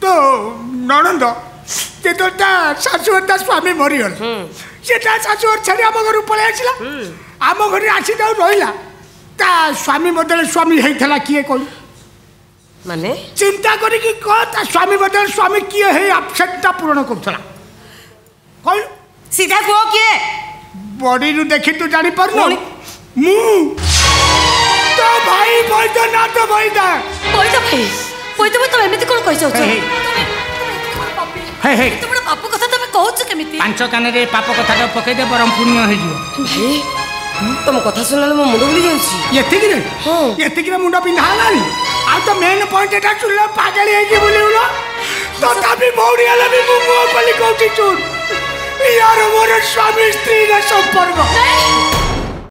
तो ननंद जो शाशु स्वामी मरीगल सी शाशु छाड़ी आम घर पलि आसला आम घर आसी रहा ता स्वामी बदल स्वामी होता किए कह माने चिंता करिकी कह ता स्वामी बदल स्वामी किए है अपसेटटा पूरण करथला कह सीधा कह किए बॉडी नु देखि तू जानी पर मु तो भाई बैद्यनाथ तुम एमती कौन कही हे हे तुम पाप कथा तुम कहू केमिति पांच कान रे पाप कथा पकई दे बरम पुण्य हो जिवो भाई तुम कथा सुनले मो मुंड बुली जाउची एतिक रे मुंड पिंधा हलानी आ तो मेन पॉइंट एटा सुनले पागल हे कि बुलिउलो तो तभी बौड़ी हला भी मु पली कहूची चुन यार मोर स्वामी स्त्री रे संपर्क